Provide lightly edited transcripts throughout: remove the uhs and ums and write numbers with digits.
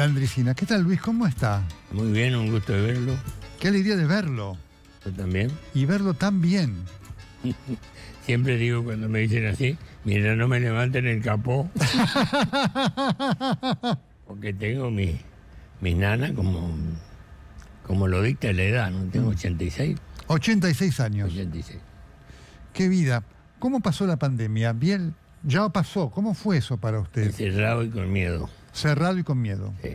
Landricina. ¿Qué tal, Luis? ¿Cómo está? Muy bien, un gusto de verlo. Qué alegría de verlo. Yo también. Y verlo tan bien. Siempre digo cuando me dicen así, mira, no me levanten el capó. Porque tengo mis nanas como lo dicta la edad, ¿no? Tengo 86. 86 años. 86. Qué vida. ¿Cómo pasó la pandemia? Bien, ya pasó. ¿Cómo fue eso para usted? Encerrado y con miedo. Cerrado y con miedo. Sí.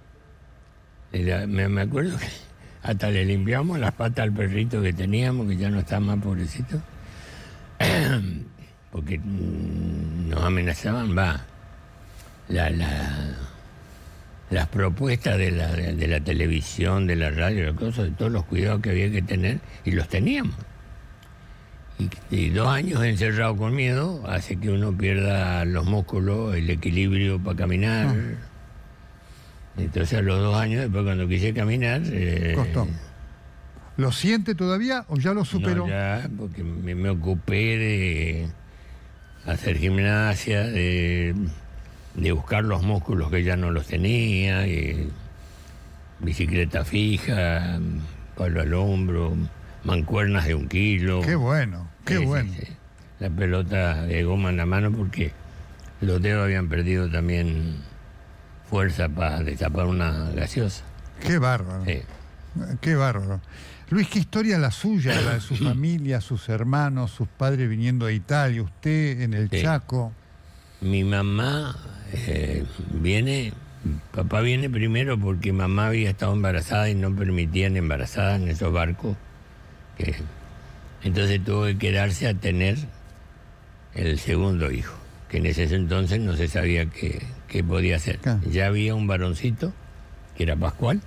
Me acuerdo que hasta le limpiamos las patas al perrito que teníamos, que ya no está más pobrecito. Porque nos amenazaban, las propuestas de la televisión, de la radio, las cosas, de todos los cuidados que había que tener, y los teníamos. Y 2 años encerrado con miedo hace que uno pierda los músculos, el equilibrio para caminar. Entonces a los 2 años, después cuando quise caminar... Costó. ¿Lo siente todavía o ya lo superó? No, ya, porque me ocupé de hacer gimnasia, de buscar los músculos que ya no los tenía, y bicicleta fija, palo al hombro, mancuernas de 1 kilo. Qué bueno, qué bueno. Sí. La pelota de goma en la mano porque los dedos habían perdido también fuerza para destapar una gaseosa. Qué bárbaro. Sí. Qué bárbaro. Luis, ¿qué historia la suya, la de su familia, sus hermanos, sus padres viniendo de Italia, usted en el Chaco? Mi mamá papá viene primero porque mamá había estado embarazada y no permitían embarazadas en esos barcos. Entonces tuvo que quedarse a tener el segundo hijo, que en ese entonces no se sabía qué podía hacer. Ya había un varoncito, que era Pascual,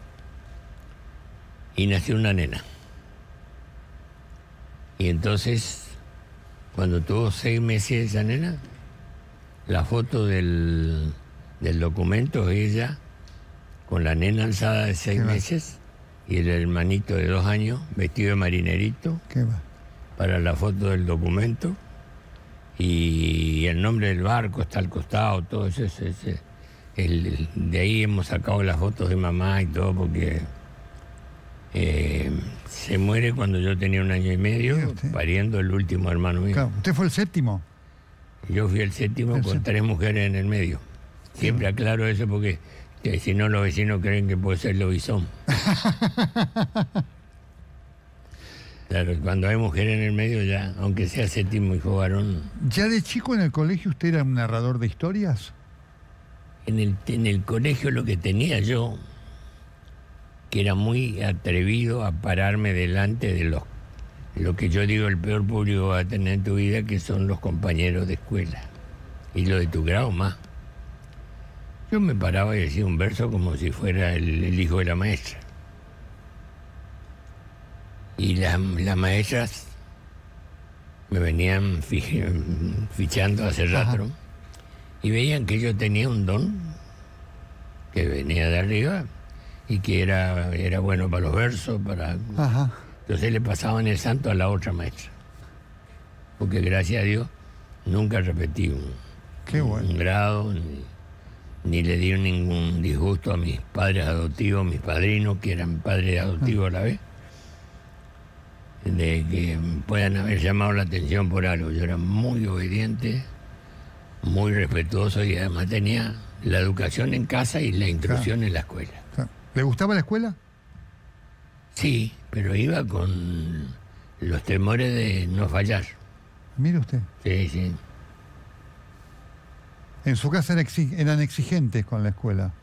y nació una nena. Y entonces, cuando tuvo 6 meses esa nena, la foto del documento es ella con la nena alzada de 6 meses y el hermanito de 2 años vestido de marinerito para la foto del documento, y el nombre del barco está al costado, todo eso. De ahí hemos sacado las fotos de mamá y todo, porque se muere cuando yo tenía 1 año y medio, pariendo el último hermano mío. Claro. ¿Usted fue el séptimo? Yo fui el séptimo con 3 mujeres en el medio. Siempre aclaro eso porque si no los vecinos creen que puede ser lobizón. Claro, cuando hay mujeres en el medio ya, aunque sea séptimo hijo varón. ¿Ya de chico en el colegio usted era un narrador de historias? En el colegio lo que tenía yo, que era muy atrevido a pararme delante de lo que yo digo el peor público va a tener en tu vida, que son los compañeros de escuela. Y lo de tu grado más. Yo me paraba y decía un verso como si fuera el hijo de la maestra. Y las maestras me venían fichando hace rato y veían que yo tenía un don que venía de arriba y que era bueno para los versos, Entonces le pasaban el santo a la otra maestra. Porque gracias a Dios nunca repetí un grado, ni le di ningún disgusto a mis padres adoptivos, mis padrinos, que eran padres adoptivos a la vez, de que puedan haber llamado la atención por algo. Yo era muy obediente, muy respetuoso, y además tenía la educación en casa y la instrucción en la escuela. ¿Le gustaba la escuela? Sí, pero iba con los temores de no fallar. Mire usted. Sí. ¿En su casa eran exigentes con la escuela?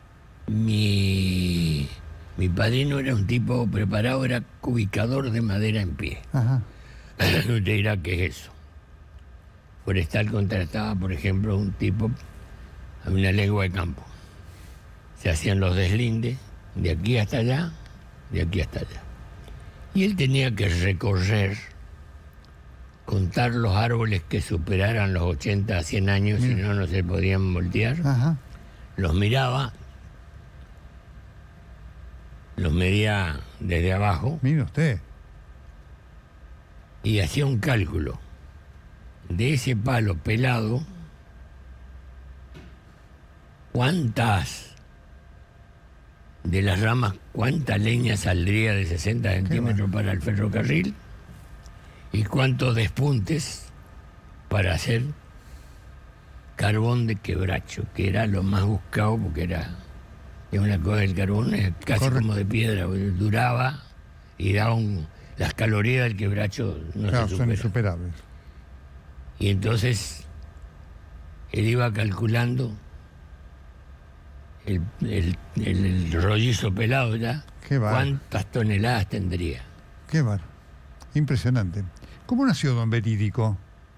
Mi padrino era un tipo preparado, era cubicador de madera en pie. Usted dirá, ¿qué es eso? Forestal contrataba, por ejemplo, un tipo a 1 legua de campo. Se hacían los deslindes de aquí hasta allá, de aquí hasta allá. Y él tenía que recorrer, contar los árboles que superaran los 80 a 100 años, si no se podían voltear. Los miraba, los medía desde abajo. Mire usted. Y hacía un cálculo de ese palo pelado, cuántas de las ramas cuánta leña saldría de 60 centímetros para el ferrocarril y cuántos despuntes para hacer carbón de quebracho, que era lo más buscado porque es una cosa del carbón, es casi como de piedra, duraba y daba las calorías del quebracho no se son insuperables. Y entonces él iba calculando el rollizo pelado ya, cuántas toneladas tendría. Qué bar. Impresionante. ¿Cómo nació don Verídico?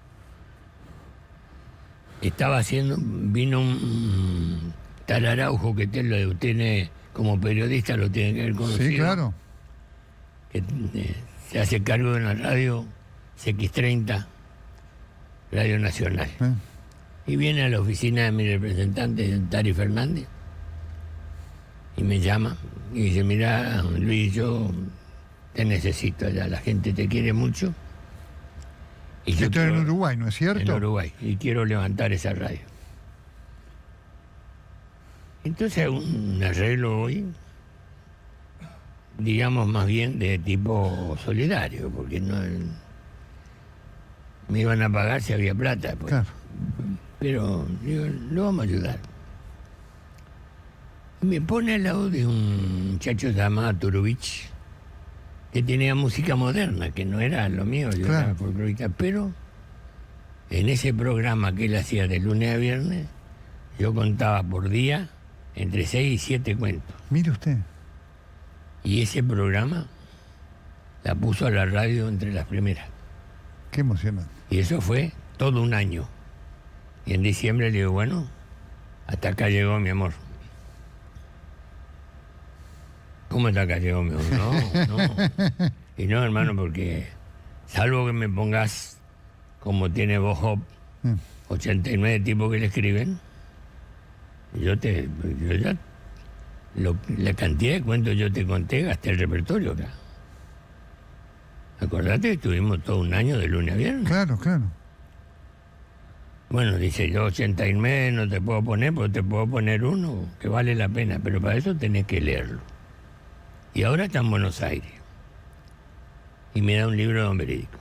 Vino un tal Araujo, que usted lo tiene como periodista, lo tiene que haber conocido. Sí, claro. Que se hace cargo de una radio CX30, Radio Nacional. Y viene a la oficina de mi representante, Tari Fernández, y me llama y dice: mira, Luis, yo te necesito allá, la gente te quiere mucho. Y yo estoy en Uruguay, ¿no es cierto? En Uruguay, y quiero levantar esa radio. Entonces un arreglo hoy, digamos más bien de tipo solidario, porque no me iban a pagar si había plata, pues. Claro. Pero digo, lo vamos a ayudar. Y me pone al lado de un muchacho llamado Turovich, que tenía música moderna, que no era lo mío, yo era folclorista, pero en ese programa que él hacía de lunes a viernes, yo contaba por día entre 6 y 7 cuentos. Mire usted. Y ese programa la puso a la radio entre las primeras. Qué emocionante. Y eso fue todo un año. Y en diciembre le digo, bueno, hasta acá llegó mi amor. ¿Cómo hasta acá llegó mi amor? No. Y no, hermano, porque salvo que me pongas, como tiene Bob Hope, 89 tipos que le escriben, yo ya, la cantidad de cuentos yo te conté, gasté el repertorio acá. Acordate que estuvimos todo un año de lunes a viernes. Claro, claro. Bueno, dice yo 89 no te puedo poner, pero te puedo poner uno que vale la pena, pero para eso tenés que leerlo. Y ahora está en Buenos Aires. Y me da un libro de don Verídico.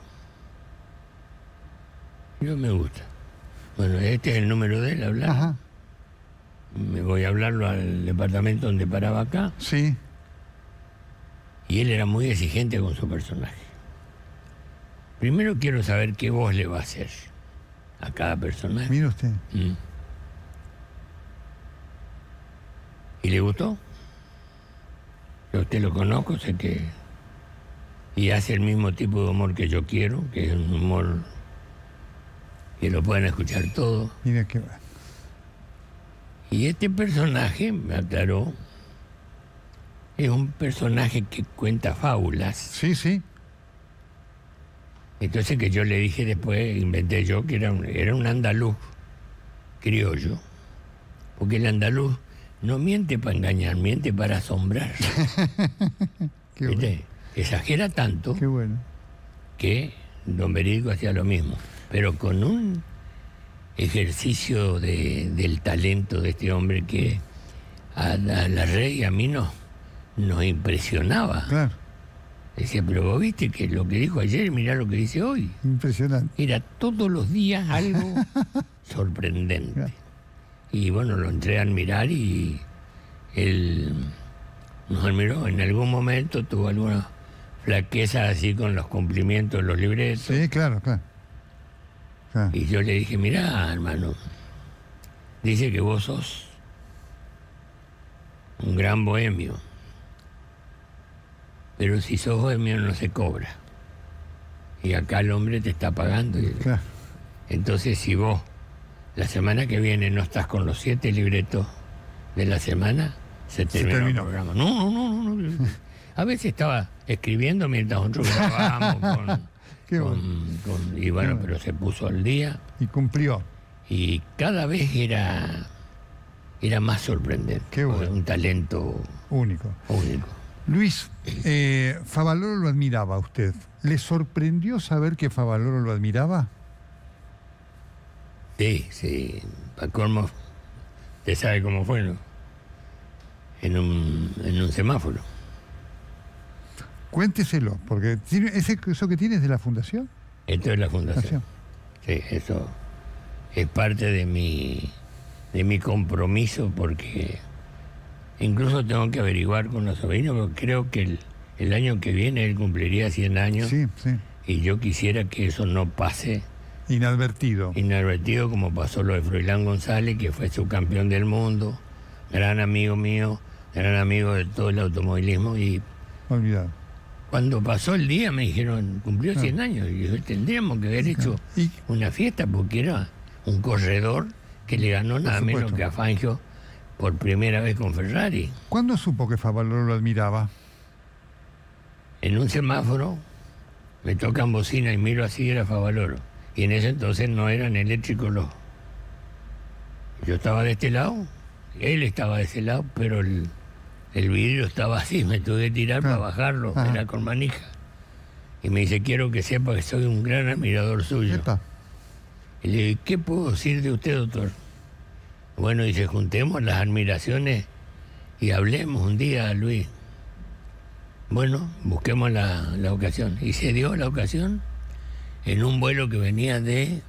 Yo me gusta. Bueno, este es el número de él, hablar. Ajá. Me voy a hablarlo al departamento donde paraba acá. Sí. Y él era muy exigente con su personaje. Primero quiero saber qué voz le va a hacer a cada personaje. Mire usted. ¿Y le gustó? Yo usted lo conozco, sé que... Y hace el mismo tipo de humor que yo quiero, que es un humor que lo pueden escuchar todos. Mira qué va. Y este personaje, me aclaró, es un personaje que cuenta fábulas. Sí, sí. Entonces que yo le dije después, inventé yo, que era un andaluz criollo. Porque el andaluz no miente para engañar, miente para asombrar. Qué bueno. Exagera tanto. Qué bueno. Que don Verídico hacía lo mismo, pero con un ejercicio del talento de este hombre que a la Rey y a mí nos impresionaba. Claro. Decía, pero vos viste que lo que dijo ayer, mirá lo que dice hoy. Impresionante. Era todos los días algo sorprendente. Claro. Y bueno, lo entré a admirar y él nos admiró. En algún momento tuvo alguna flaqueza así con los cumplimientos de los libretos. Sí, claro, claro. Y yo le dije, mirá, hermano, dice que vos sos un gran bohemio, pero si sos bohemio no se cobra. Y acá el hombre te está pagando. Claro. Entonces, si vos la semana que viene no estás con los 7 libretos de la semana, se terminó el programa. No. A veces estaba escribiendo mientras nosotros grabábamos y bueno, pero se puso al día. Y cumplió. Y cada vez era más sorprendente. Qué bueno. Un talento único. Luis, Favaloro lo admiraba a usted. ¿Le sorprendió saber que Favaloro lo admiraba? Sí. Para colmo, usted sabe cómo fue, ¿no? En en un semáforo. Cuénteselo, porque eso que tiene es de la fundación. Esto es la fundación. Sí, eso es parte de mi compromiso, porque incluso tengo que averiguar con los sobrinos, porque creo que el año que viene él cumpliría 100 años. Sí, sí. Y yo quisiera que eso no pase inadvertido como pasó lo de Froilán González, que fue subcampeón del mundo, gran amigo mío, gran amigo de todo el automovilismo. Y olvidado. Cuando pasó el día me dijeron, cumplió 100 años, y yo, tendríamos que haber hecho una fiesta, porque era un corredor que le ganó nada menos que a Fangio por primera vez con Ferrari. ¿Cuándo supo que Favaloro lo admiraba? En un semáforo me tocan bocina y miro así, era Favaloro. Y en ese entonces no eran eléctricos los... Yo estaba de este lado, él estaba de ese lado, pero el vidrio estaba así, me tuve que tirar para bajarlo, era con manija. Y me dice, quiero que sepa que soy un gran admirador suyo. Epa. Y le digo, ¿qué puedo decir de usted, doctor? Bueno, dice, juntemos las admiraciones y hablemos un día, Luis. Bueno, busquemos la ocasión. Y se dio la ocasión en un vuelo que venía de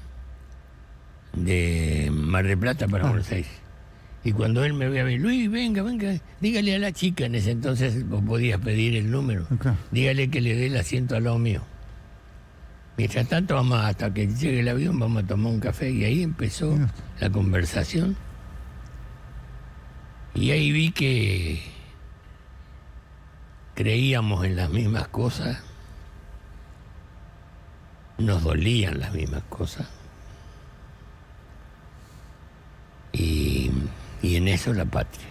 Mar del Plata para Buenos Aires. Y cuando él me ve a ver, Luis, venga, dígale a la chica, en ese entonces vos podías pedir el número, dígale que le dé el asiento al lado mío. Mientras tanto, hasta que llegue el avión, vamos a tomar un café. Y ahí empezó la conversación. Y ahí vi que creíamos en las mismas cosas, nos dolían las mismas cosas. Y en eso la patria.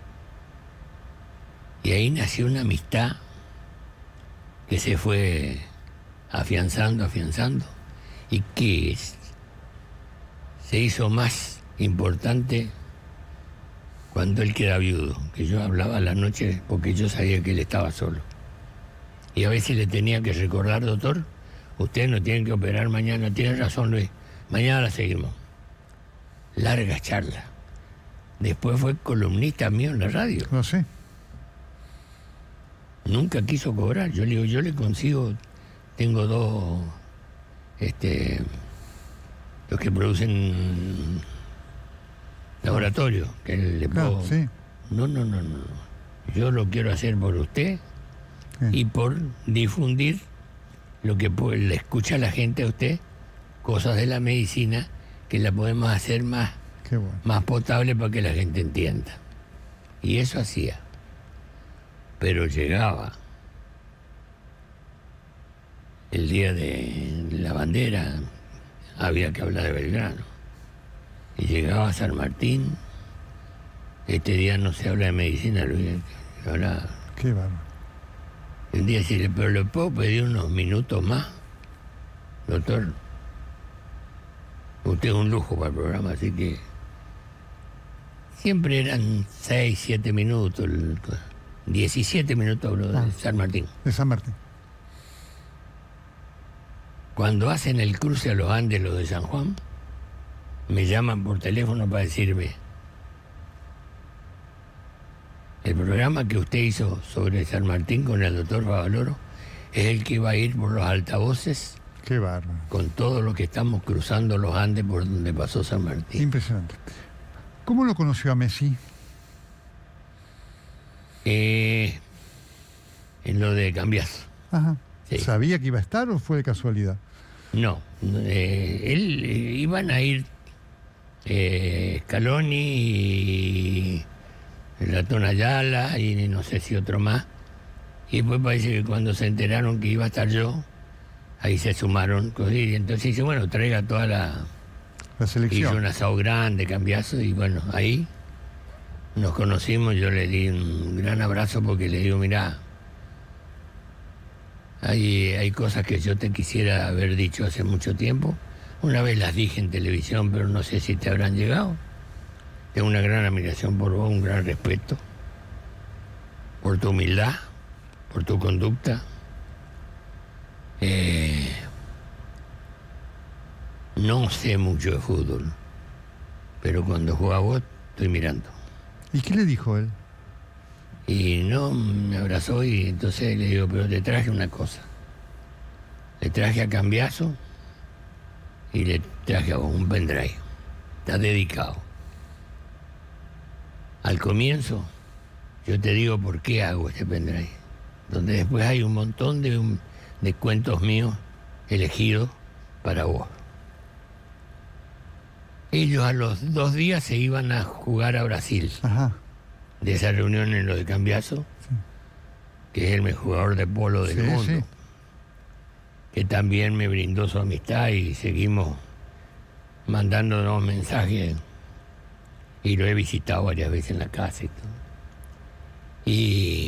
Y ahí nació una amistad que se fue afianzando, y que se hizo más importante cuando él queda viudo, que yo hablaba a la noche porque yo sabía que él estaba solo. Y a veces le tenía que recordar, doctor, usted no tiene que operar mañana, tiene razón, Luis, mañana la seguimos. Larga charla. Después fue columnista mío en la radio. No sé. Nunca quiso cobrar. Yo le digo, yo le consigo, tengo dos, los que producen laboratorio, que le puedo... sí. No. Yo lo quiero hacer por usted y por difundir lo que le escucha a la gente a usted, cosas de la medicina que la podemos hacer más potable para que la gente entienda. Y eso hacía. Pero llegaba el día de la bandera, había que hablar de Belgrano. Y llegaba a San Martín, este día no se habla de medicina, Luis, ahora... Qué bárbaro. Un día decirle, pero le puedo pedir unos minutos más, doctor. Usted es un lujo para el programa, así que siempre eran 6, 7 minutos, 17 minutos hablo de San Martín. De San Martín. Cuando hacen el cruce a los Andes, los de San Juan, me llaman por teléfono para decirme, el programa que usted hizo sobre San Martín con el doctor Favaloro es el que va a ir por los altavoces. Qué bárbaro. Con todo lo que estamos cruzando los Andes por donde pasó San Martín. Impresionante. ¿Cómo lo conoció a Messi? En lo de Cambiazo. Ajá. Sí. ¿Sabía que iba a estar o fue de casualidad? No. Iban a ir Scaloni y el ratón Ayala y no sé si otro más. Y después parece que cuando se enteraron que iba a estar yo, ahí se sumaron. Y entonces dice, bueno, traiga toda la selección. Hizo un asado grande, Cambiazo, y bueno, ahí nos conocimos. Yo le di un gran abrazo porque le digo, mirá, hay cosas que yo te quisiera haber dicho hace mucho tiempo. Una vez las dije en televisión, pero no sé si te habrán llegado. Tengo una gran admiración por vos, un gran respeto, por tu humildad, por tu conducta. No sé mucho de fútbol, pero cuando juega vos estoy mirando. ¿Y qué le dijo él? Y no, me abrazó y entonces le digo, pero te traje una cosa. Le traje a Cambiaso y le traje a vos un pendrive. Está dedicado. Al comienzo, yo te digo por qué hago este pendrive. Donde después hay un montón de cuentos míos elegidos para vos. Ellos a los 2 días se iban a jugar a Brasil. Ajá. De esa reunión en lo de Cambiaso, sí, que es el mejor jugador de polo del mundo, sí, que también me brindó su amistad y seguimos mandándonos mensajes y lo he visitado varias veces en la casa y todo. Y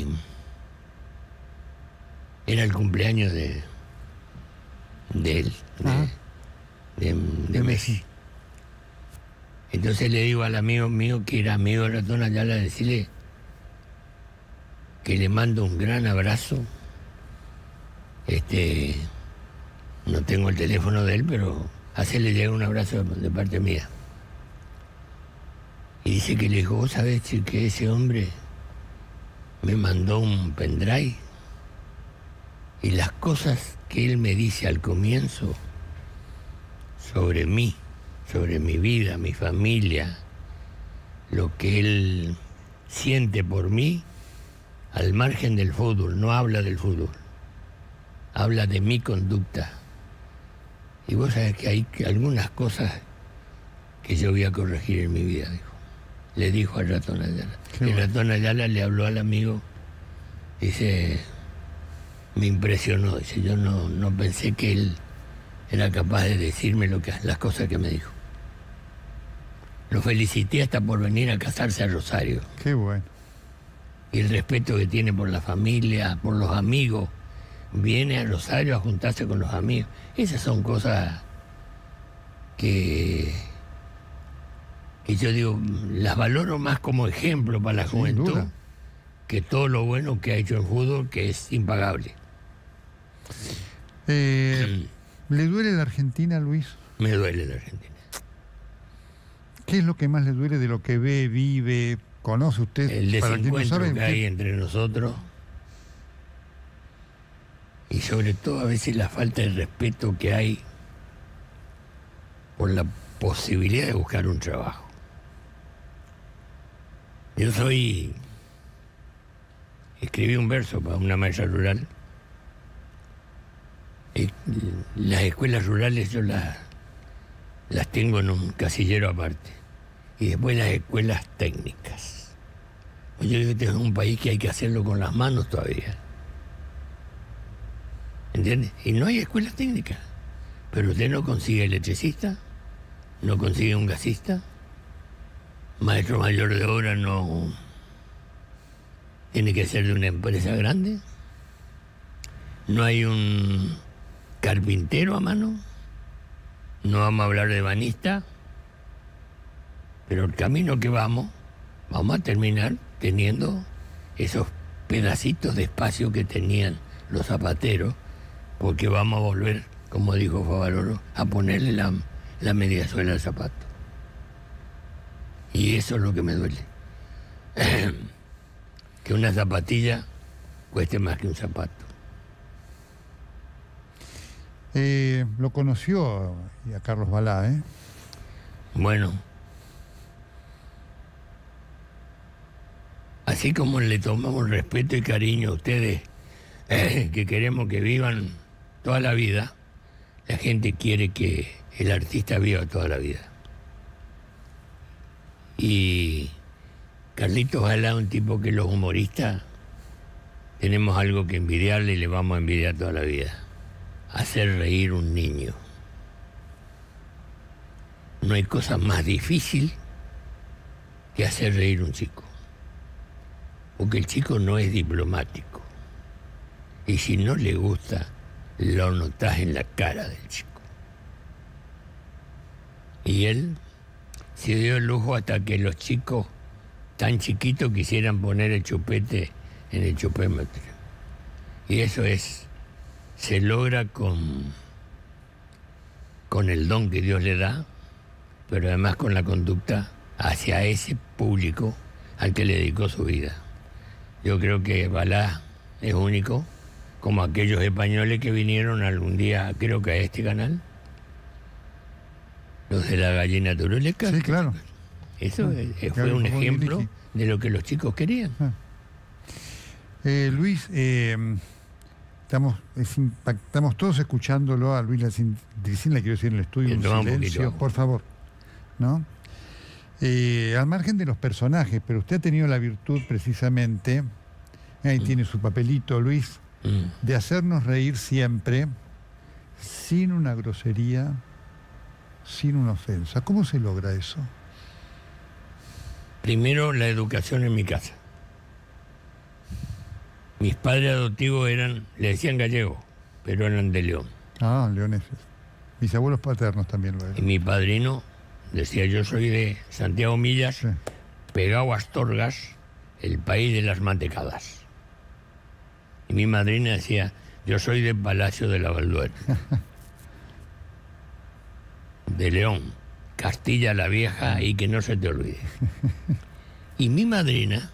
era el cumpleaños de él, de Messi. Entonces le digo al amigo mío, que era amigo de Ratón Ayala, decirle que le mando un gran abrazo. No tengo el teléfono de él, pero hacerle llegar un abrazo de parte mía. Y dice que le dijo, ¿vos sabés que ese hombre me mandó un pendrive? Y las cosas que él me dice al comienzo sobre mí, sobre mi vida, mi familia, lo que él siente por mí, al margen del fútbol, no habla del fútbol, habla de mi conducta. Y vos sabés que hay algunas cosas que yo voy a corregir en mi vida, dijo. Le dijo al Ratón Ayala. El Ratón Ayala le habló al amigo, dice, me impresionó, dice, yo no pensé que él era capaz de decirme las cosas que me dijo. Lo felicité hasta por venir a casarse a Rosario. Qué bueno. Y el respeto que tiene por la familia, por los amigos. Viene a Rosario a juntarse con los amigos. Esas son cosas que yo digo, las valoro más como ejemplo para la juventud que todo lo bueno que ha hecho en fútbol, que es impagable. ¿Le duele la Argentina, Luis? Me duele la Argentina. ¿Qué es lo que más le duele de lo que ve, vive, conoce usted? El desencuentro que hay entre nosotros y sobre todo a veces la falta de respeto que hay por la posibilidad de buscar un trabajo. Yo escribí un verso para una maestra rural. Las escuelas rurales yo las tengo en un casillero aparte. Y después las escuelas técnicas. Yo digo que este es un país que hay que hacerlo con las manos todavía. ¿Entiendes? Y no hay escuelas técnicas. Pero usted no consigue electricista, no consigue un gasista, maestro mayor de obra no tiene que ser de una empresa grande, no hay un carpintero a mano, no vamos a hablar de banista, pero el camino que vamos a terminar teniendo esos pedacitos de espacio que tenían los zapateros, porque vamos a volver, como dijo Favaloro, a ponerle la media suela al zapato. Y eso es lo que me duele. Que una zapatilla cueste más que un zapato. Lo conoció a Carlos Balá, ¿eh? Bueno, así como le tomamos respeto y cariño a ustedes, que queremos que vivan toda la vida, la gente quiere que el artista viva toda la vida. Y Carlitos Balá es un tipo que los humoristas tenemos algo que envidiarle y le vamos a envidiar toda la vida. Hacer reír un niño. No hay cosa más difícil que hacer reír un chico. Porque el chico no es diplomático. Y si no le gusta, lo notás en la cara del chico. Y él se dio el lujo hasta que los chicos tan chiquitos quisieran poner el chupete en el chupémetro. Y eso se logra con el don que Dios le da, pero además con la conducta hacia ese público al que le dedicó su vida. Yo creo que Balá es único, como aquellos españoles que vinieron algún día, creo que a este canal, los de la gallina turuleca. Sí, claro. Eso fue un ejemplo de lo que los chicos querían. Luis, estamos todos escuchándolo a Luis Landricina, le quiero decir en el estudio, en silencio, por favor, ¿no? Al margen de los personajes, pero usted ha tenido la virtud precisamente, ahí tiene su papelito, Luis, de hacernos reír siempre, sin una grosería, sin una ofensa. ¿Cómo se logra eso? Primero, la educación en mi casa. Mis padres adoptivos le decían gallego, pero eran de León. Ah, leoneses. Mis abuelos paternos también lo eran. Y mi padrino decía, yo soy de Santiago Millas, sí, pegado a Astorgas, el país de las mantecadas. Y mi madrina decía, yo soy del Palacio de la Valduera. De León, Castilla la Vieja, y que no se te olvide. Y mi madrina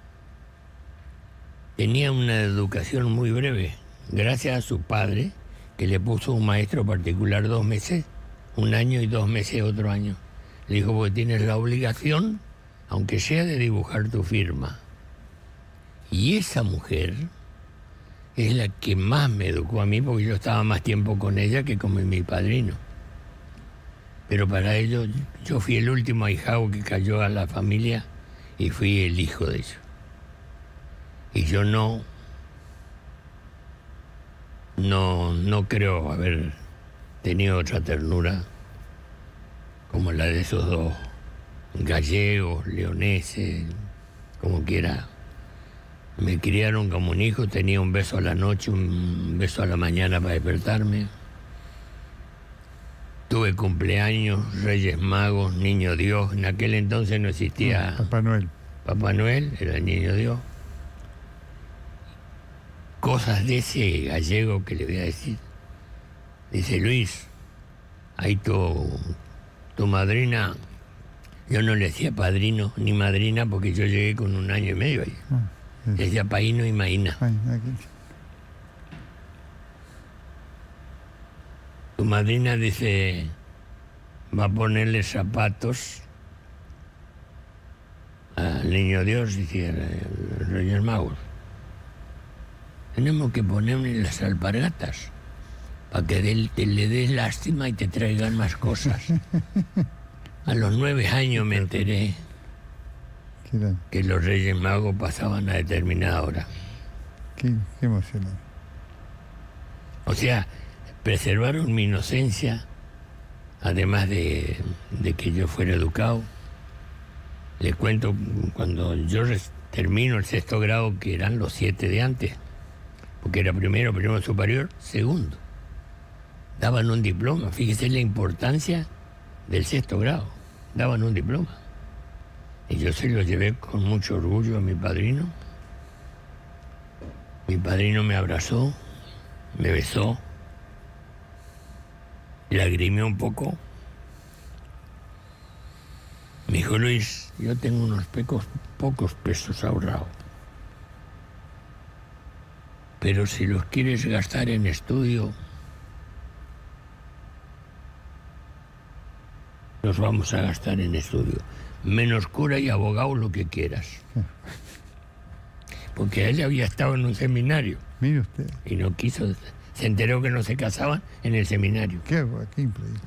tenía una educación muy breve, gracias a su padre, que le puso un maestro particular 2 meses, 1 año y 2 meses otro año. Le dijo, porque tienes la obligación, aunque sea de dibujar tu firma. Y esa mujer es la que más me educó a mí, porque yo estaba más tiempo con ella que con mi padrino. Pero para ello, yo fui el último ahijado que cayó a la familia y fui el hijo de ellos. Y yo no creo haber tenido otra ternura como la de esos dos gallegos, leoneses, como quiera. Me criaron como un hijo, tenía un beso a la noche, un beso a la mañana para despertarme. Tuve cumpleaños, Reyes Magos, Niño Dios. En aquel entonces no existía... Papá Noel. Papá Noel era el Niño Dios. Cosas de ese gallego que le voy a decir. Dice, Luis, ahí tu madrina... Yo no le decía padrino ni madrina porque yo llegué con 1 año y medio ahí. Le decía paíno y maína. Tu madrina dice, va a ponerle zapatos al Niño Dios, dice el Reyes Magos. Tenemos que ponerle las alpargatas para que le des lástima y te traigan más cosas. A los 9 años me enteré que los Reyes Magos pasaban a determinada hora. Qué emocionante. O sea, preservaron mi inocencia, además de que yo fuera educado. Les cuento, cuando yo termino el 6º grado, que eran los 7 de antes, porque era primero superior, segundo. Daban un diploma, fíjese la importancia del 6º grado, daban un diploma. Y yo se lo llevé con mucho orgullo a mi padrino. Mi padrino me abrazó, me besó, lagrimé un poco. Me dijo, Luis, yo tengo unos pocos pesos ahorrados. Pero si los quieres gastar en estudio, los vamos a gastar en estudio. Menos cura y abogado, lo que quieras. Porque él había estado en un seminario. Mire usted. Y no quiso, se enteró que no se casaban en el seminario. Qué increíble.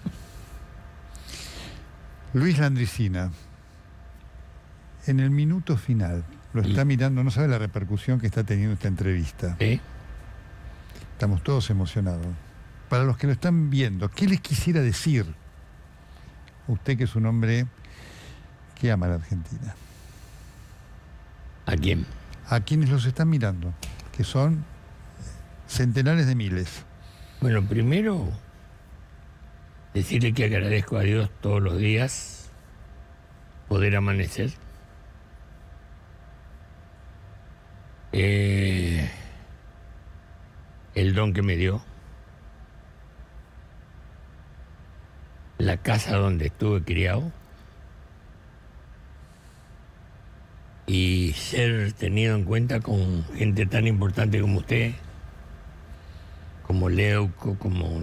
Luis Landricina, en el minuto final, lo está mirando, no sabe la repercusión que está teniendo esta entrevista. ¿Sí? Estamos todos emocionados. Para los que lo están viendo, ¿qué les quisiera decir? Usted, que es un hombre que ama a la Argentina. ¿A quién? A quienes los están mirando, que son centenares de miles. Bueno, primero, decirle que agradezco a Dios todos los días poder amanecer. El don que me dio. La casa donde estuve criado. Y ser tenido en cuenta con gente tan importante como usted, como Leuco, como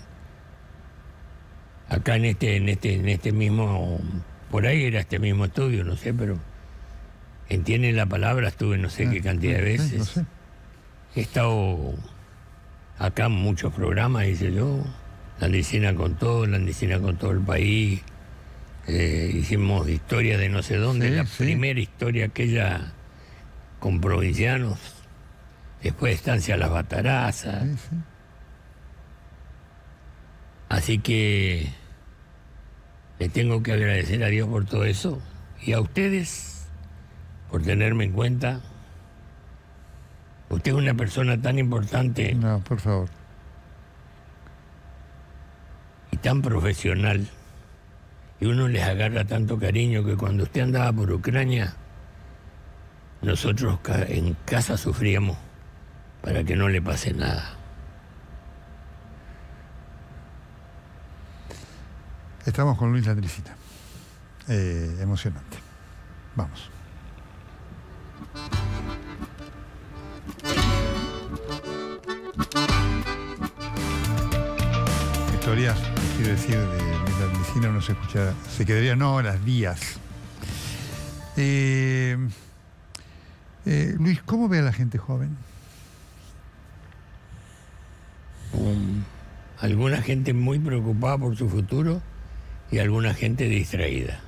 acá en este mismo, por ahí era este mismo estudio, no sé, pero entienden la palabra, estuve no sé qué cantidad de veces. No sé. He estado acá en muchos programas, dice yo, la Andicina con todo el país. Hicimos historia de no sé dónde, primera historia aquella con provincianos, después Estancia Las Batarazas. Así que le tengo que agradecer a Dios por todo eso y a ustedes por tenerme en cuenta. Usted es una persona tan importante. No, por favor. Y tan profesional. Y uno les agarra tanto cariño que cuando usted andaba por Ucrania, nosotros en casa sufríamos para que no le pase nada. Estamos con Luis Landricina. Emocionante. Vamos. Historias, quiero decir, de la medicina uno se escucha, se quedarían horas, días. Luis, ¿cómo ve a la gente joven? Alguna gente muy preocupada por su futuro y alguna gente distraída.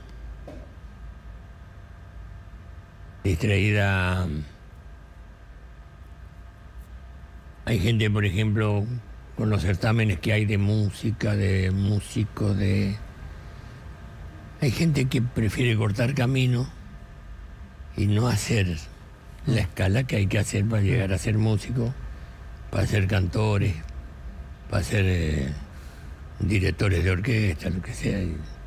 Hay gente, por ejemplo, con los certámenes que hay de música, de músicos, hay gente que prefiere cortar camino y no hacer la escala que hay que hacer para llegar a ser músico, para ser cantores, para ser directores de orquesta, lo que sea.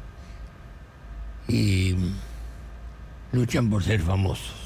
Y luchan por ser famosos.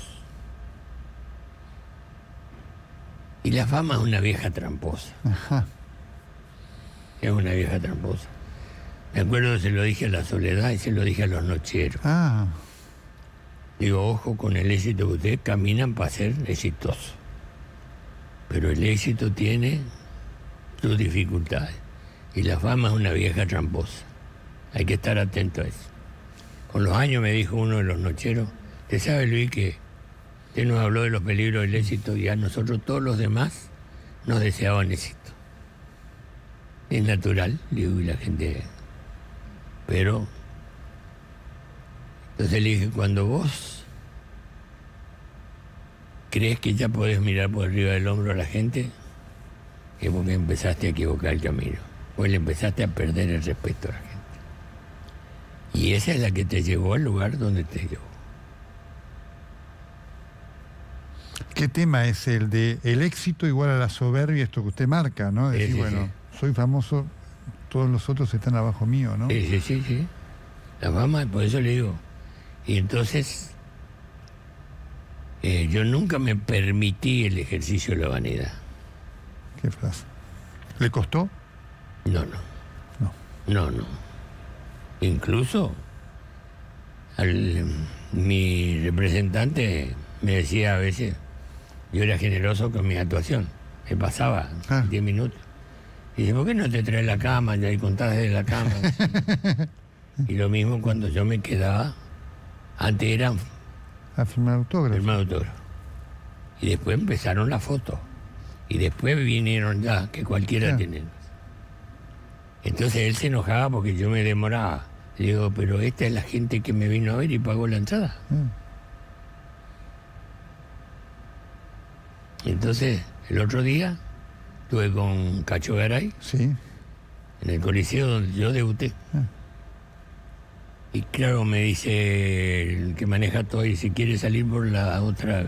Y la fama es una vieja tramposa. Ajá. Es una vieja tramposa. Me acuerdo que se lo dije a la Soledad y se lo dije a los nocheros. Ah. Digo, ojo con el éxito que ustedes caminan para ser exitosos. Pero el éxito tiene sus dificultades. Y la fama es una vieja tramposa. Hay que estar atento a eso. Con los años me dijo uno de los nocheros, ¿te sabe, Luis, que usted nos habló de los peligros del éxito y a nosotros todos los demás nos deseaban éxito? Es natural, digo, y la gente... Pero... Entonces le dije, cuando vos crees que ya podés mirar por arriba del hombro a la gente, es porque empezaste a equivocar el camino. Pues le empezaste a perder el respeto a la gente. Y esa es la que te llevó al lugar donde te llevó. ¿Qué tema es el de el éxito igual a la soberbia, esto que usted marca, ¿no? Decir, bueno, soy famoso, todos los otros están abajo mío, ¿no? Sí. La fama, por eso le digo. Y entonces, yo nunca me permití el ejercicio de la vanidad. ¿Qué frase? ¿Le costó? No. Incluso mi representante me decía a veces, yo era generoso con mi actuación, me pasaba 10 minutos. Y dice, ¿por qué no te traes la cama? Ya contás desde la cama. Y lo mismo cuando yo me quedaba, antes era a firmar autógrafo. Y después empezaron las fotos. Y después vinieron ya, que cualquiera tiene. Entonces él se enojaba porque yo me demoraba. Le digo, pero esta es la gente que me vino a ver y pagó la entrada. Entonces, el otro día estuve con Cacho Garay en el Coliseo donde yo debuté. Y claro, me dice el que maneja todo, y si quiere salir por otra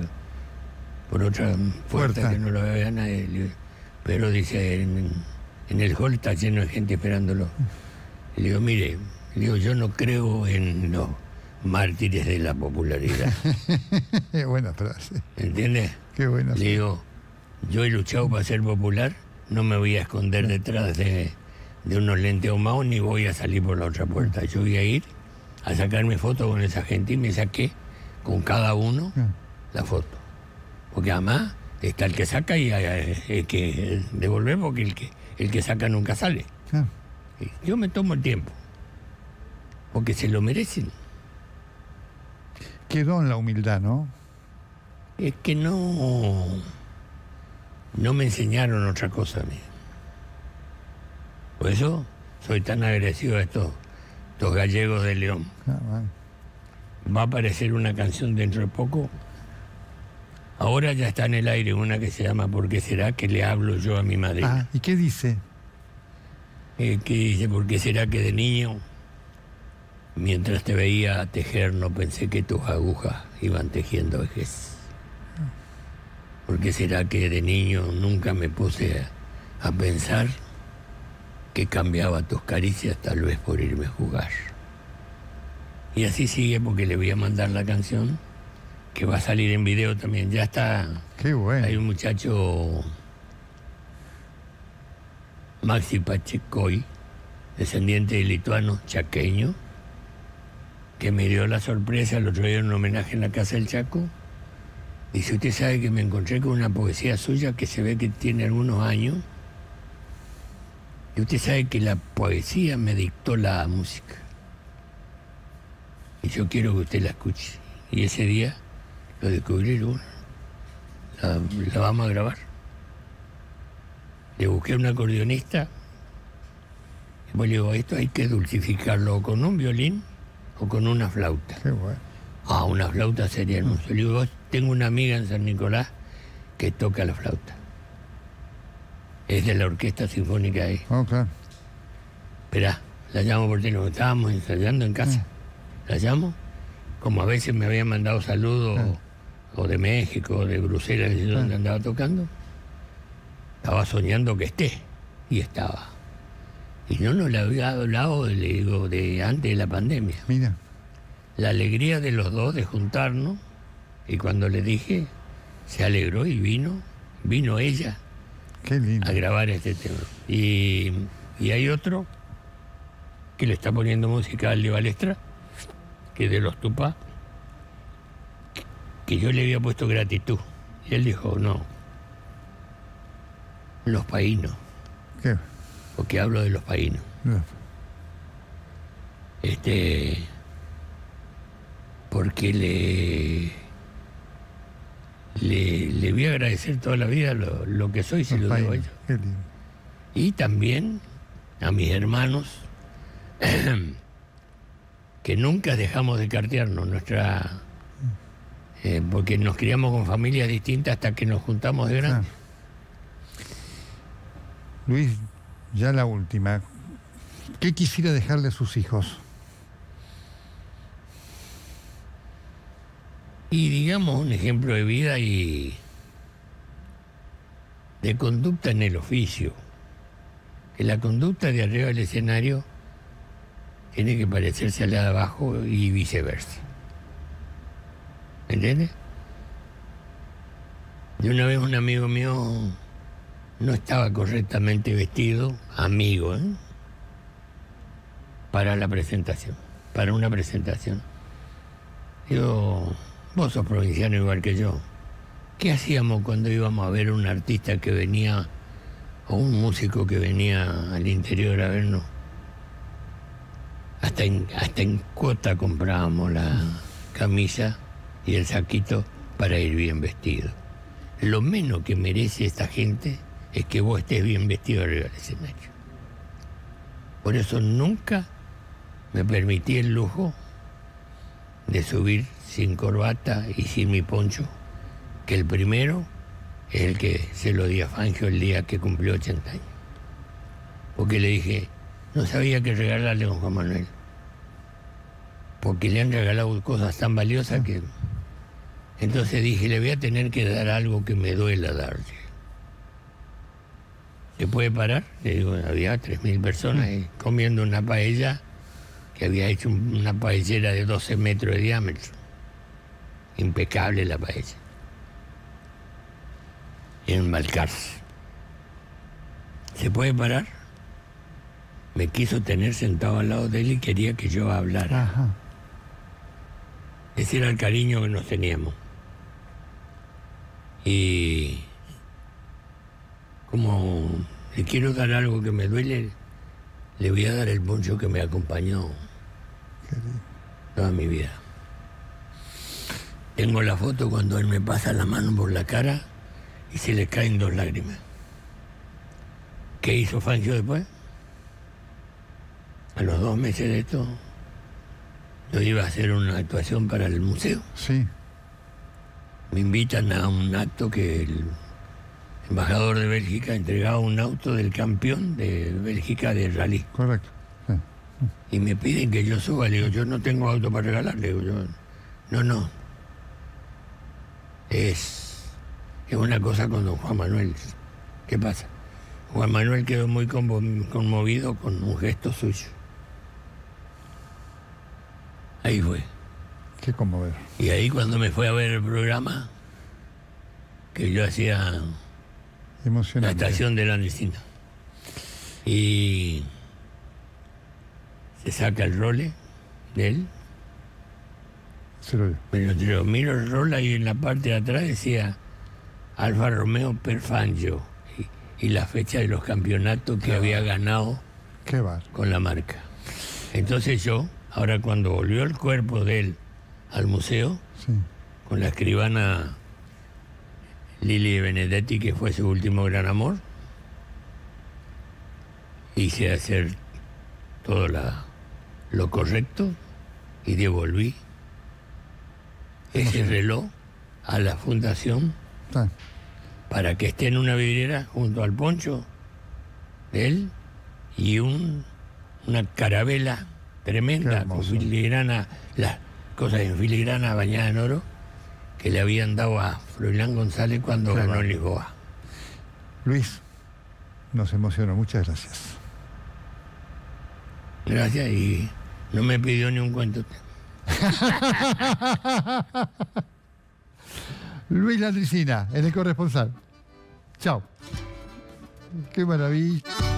puerta que no lo vea nadie. Pero dice, en el hall está lleno de gente esperándolo. Y le digo, mire, yo no creo en los mártires de la popularidad. Qué buena frase. ¿Entiendes? Qué buena frase. Le digo, yo he luchado para ser popular, no me voy a esconder detrás de unos lentes ahumados ni voy a salir por la otra puerta. Yo voy a ir a sacarme fotos con esa gente y me saqué con cada uno la foto. Porque además está el que saca y el que devolver, porque el que saca nunca sale. Ah. Yo me tomo el tiempo, porque se lo merecen. Quedó en la humildad, ¿no? Es que no me enseñaron otra cosa a mí. Por eso soy tan agresivo a estos gallegos de León. Ah, bueno. Va a aparecer una canción dentro de poco. Ahora ya está en el aire una que se llama ¿Por qué será que le hablo yo a mi madre? Ah, ¿y qué dice? Que dice, ¿por qué será que de niño, mientras te veía tejer, no pensé que tus agujas iban tejiendo vejez? ¿Por qué será que de niño nunca me puse a pensar que cambiaba tus caricias tal vez por irme a jugar? Y así sigue, porque le voy a mandar la canción, que va a salir en video también. Ya está. Qué bueno. Hay un muchacho, Maxi Pachecoy, descendiente de lituano, chaqueño, que me dio la sorpresa el otro día en un homenaje en la Casa del Chaco. Dice, usted sabe que me encontré con una poesía suya que se ve que tiene algunos años. Y usted sabe que la poesía me dictó la música. Y yo quiero que usted la escuche. Y ese día lo descubrí, la vamos a grabar. Le busqué un acordeonista. Y pues le digo, esto hay que dulcificarlo con un violín o con una flauta. Qué bueno. Ah, una flauta sería hermoso. Le digo, tengo una amiga en San Nicolás que toca la flauta. Es de la Orquesta Sinfónica ahí. Oh, claro. Esperá, la llamo por teléfono. Estábamos ensayando en casa. La llamo. Como a veces me habían mandado saludos, o de México, o de Bruselas, donde andaba tocando. Estaba soñando que esté. Y estaba. Y no le había hablado, le digo, de antes de la pandemia. Mira. La alegría de los dos de juntarnos, y cuando le dije, se alegró y vino ella. Qué lindo. A grabar este tema. Y hay otro que le está poniendo música al de Balestra, que es de los Tupá, que yo le había puesto Gratitud. Y él dijo, no, los paínos. ¿Qué? Porque hablo de los paínos. No. Porque le voy a agradecer toda la vida lo que soy, si lo digo a ellos. Qué lindo. Y también a mis hermanos, que nunca dejamos de cartearnos, porque nos criamos con familias distintas hasta que nos juntamos de grandes. Luis, ya la última. ¿Qué quisiera dejarle a sus hijos? Y digamos un ejemplo de vida y de conducta en el oficio. Que la conducta de arriba del escenario tiene que parecerse a la de abajo y viceversa. ¿Me entiendes? De una vez un amigo mío no estaba correctamente vestido, amigo, para la presentación, para una presentación. Digo, vos sos provinciano igual que yo. ¿Qué hacíamos cuando íbamos a ver a un artista que venía, o un músico que venía al interior a vernos? Hasta en cuota comprábamos la camisa y el saquito para ir bien vestido. Lo menos que merece esta gente es que vos estés bien vestido arriba del escenario. Por eso nunca me permití el lujo de subir sin corbata y sin mi poncho, que el primero es el que se lo di a Fangio el día que cumplió 80 años. Porque le dije, no sabía qué regalarle a don Juan Manuel, porque le han regalado cosas tan valiosas que... Entonces dije, le voy a tener que dar algo que me duela darle. ¿Se puede parar? Le digo, había 3.000 personas comiendo una paella que había hecho una paellera de 12 metros de diámetro. Impecable la paella. En Balcarce. ¿Se puede parar? Me quiso tener sentado al lado de él y quería que yo hablara. Ajá. Ese era el cariño que nos teníamos. Y como le quiero dar algo que me duele, le voy a dar el poncho que me acompañó toda mi vida. Tengo la foto cuando él me pasa la mano por la cara y se le caen 2 lágrimas. ¿Qué hizo Fangio después? A los 2 meses de esto, yo iba a hacer una actuación para el museo. Sí. Me invitan a un acto que el embajador de Bélgica entregaba un auto del campeón de Bélgica de rally. Correcto. Sí. Y me piden que yo suba. Le digo, yo no tengo auto para regalar. Le digo, yo, no. Es una cosa con don Juan Manuel. ¿Qué pasa? Juan Manuel quedó muy conmovido con un gesto suyo. Ahí fue. Qué conmovedor. Y ahí cuando me fue a ver el programa, que yo hacía la estación de la Andresina. Y se saca el role de él. Se lo dio. Pero miro el rol y en la parte de atrás decía Alfa Romeo per Fangio y la fecha de los campeonatos que había ganado con la marca. Entonces yo, ahora cuando volvió el cuerpo de él al museo, sí, con la escribana Lili Benedetti, que fue su último gran amor, hice hacer todo lo correcto y devolví ese reloj a la fundación para que esté en una vidriera junto al poncho de él y una carabela tremenda con filigrana, las cosas en filigrana bañadas en oro que le habían dado a Froilán González cuando ganó en Lisboa. Luis, nos emocionó, muchas gracias. Gracias, y no me pidió ni un cuento. Luis La Andresina, el corresponsal. Chao. Qué maravilla.